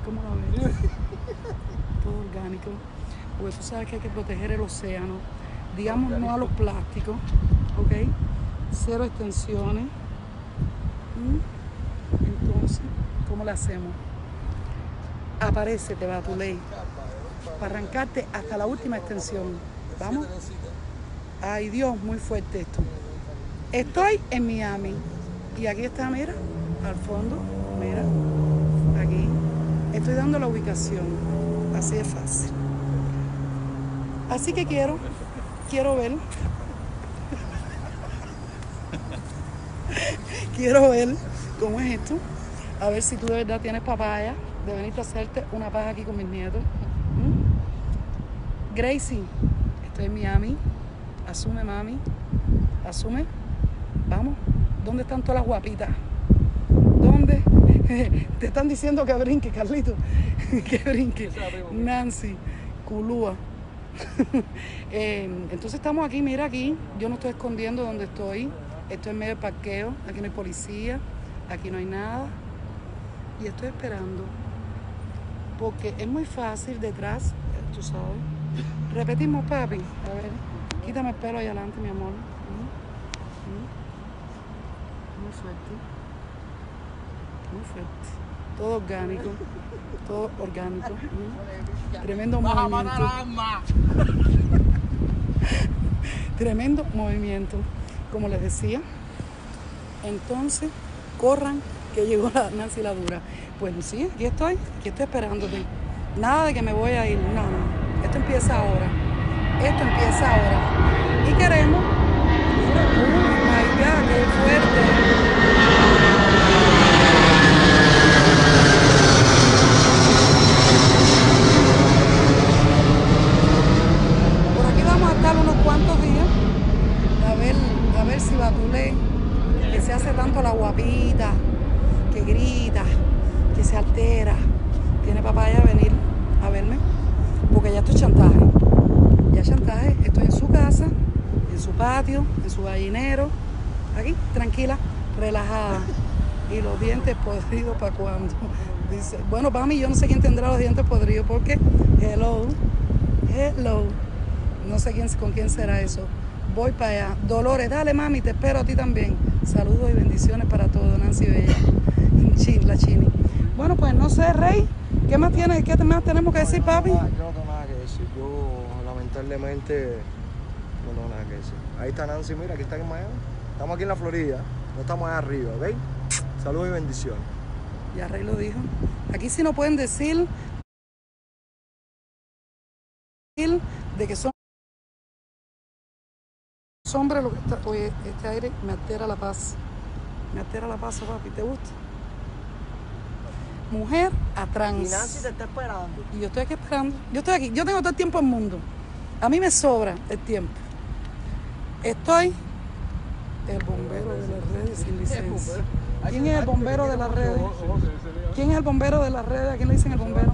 ¿Cómo lo ves? Todo orgánico. Porque tú sabes que hay que proteger el océano. Digamos no a los plásticos, ¿ok? Cero extensiones. Entonces, ¿cómo lo hacemos? Aparécete, Batulé, para arrancarte hasta la última extensión. ¿Vamos? Ay, Dios, muy fuerte esto. Estoy en Miami. Y aquí está, mira, al fondo, mira, aquí. Estoy dando la ubicación. Así de fácil. Así que quiero ver. Quiero ver cómo es esto. A ver si tú de verdad tienes papaya de venirte a hacerte una paja aquí con mis nietos. Gracie, estoy en Miami. Asume, mami. Asume. Vamos. ¿Dónde están todas las guapitas? ¿Dónde? Te están diciendo que brinque, Carlito. Que brinque. Nancy, Culúa. Entonces estamos aquí, mira aquí. Yo no estoy escondiendo donde estoy. Estoy en medio del parqueo. Aquí no hay policía. Aquí no hay nada. Y estoy esperando. Porque es muy fácil detrás, tú sabes. Repetimos, papi. A ver, quítame el pelo ahí adelante, mi amor. Muy fuerte. Muy fuerte. Todo orgánico. Todo orgánico. Tremendo movimiento. Tremendo movimiento. Como les decía. Entonces, corran que llegó la Nancy la dura. Pues sí, aquí estoy esperándote. Nada de que me voy a ir, no. Esto empieza ahora. Y queremos. Oh my God, qué fuerte. Por aquí vamos a estar unos cuantos días. A ver si Batulé, que se hace tanto la guapita, que grita, que se altera, tiene papaya a venir a verme, porque ya esto es chantaje. Ya es chantaje, estoy en su casa, en su patio, en su gallinero, aquí, tranquila, relajada. Y los dientes podridos, ¿para cuándo? Dice, bueno, para mí yo no sé quién tendrá los dientes podridos, porque hello, no sé con quién será eso. Voy para allá. Dolores, dale mami, te espero a ti también. Saludos y bendiciones para todos, Nancy Bella. La Chini. Bueno, pues no sé, Rey, ¿qué más tenemos que decir, papi? Yo no tengo nada que decir. Yo lamentablemente no tengo nada que decir. Ahí está Nancy, mira, aquí está en Miami. Estamos aquí en la Florida, no estamos allá arriba, ¿ok? Saludos y bendiciones. Ya Rey lo dijo. Aquí sí no pueden decir de que son hombres lo que está. Oye, este aire me altera la paz. Me altera la paz, papi. ¿Te gusta? Mujer a trans. Y Nancy te está esperando. Y yo estoy aquí esperando. Yo estoy aquí. Yo tengo todo el tiempo del mundo. A mí me sobra el tiempo. Estoy el bombero de las redes sin licencia. ¿Quién es el bombero de las redes? ¿Quién es el bombero de las redes? ¿A quién le dicen el bombero?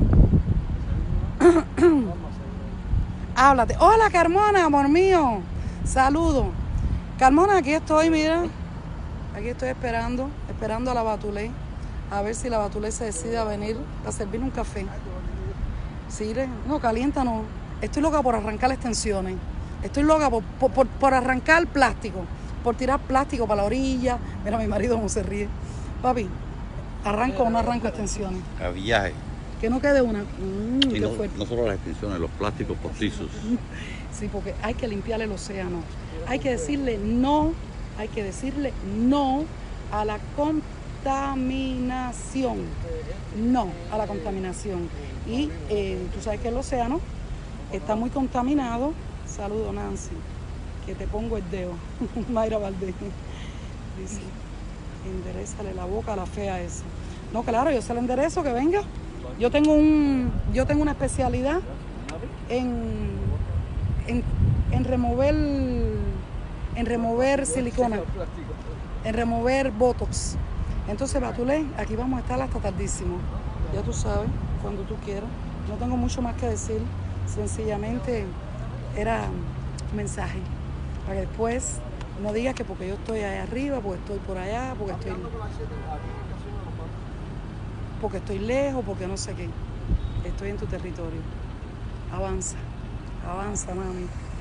Háblate. Hola, Carmona, amor mío. Saludos. Carmona, aquí estoy, mira. Aquí estoy esperando a la Batulé. A ver si la Batulé se decide a venir a servirme un café. Sí, no, calienta no. Estoy loca por arrancar las extensiones. Estoy loca por arrancar plástico. Por tirar plástico para la orilla. Mira mi marido cómo se ríe. Papi, ¿arranco o no arranco extensiones? A viaje. Que no quede una. Y no solo las extensiones, los plásticos postizos. Sí, porque hay que limpiar el océano. Hay que decirle no a la contaminación. No a la contaminación. Y tú sabes que el océano está muy contaminado. Saludo, Nancy, que te pongo el dedo. Mayra Valdés dice, enderezale la boca a la fea esa. No, claro, yo se la enderezo, que venga. Yo tengo una especialidad en remover silicona, en remover botox. Entonces, Batulé, aquí vamos a estar hasta tardísimo. Ya tú sabes, cuando tú quieras. No tengo mucho más que decir. Sencillamente era un mensaje. Para que después no digas que porque yo estoy allá arriba, porque estoy por allá, porque estoy... porque estoy lejos, porque no sé qué. Estoy en tu territorio. Avanza, avanza, mami.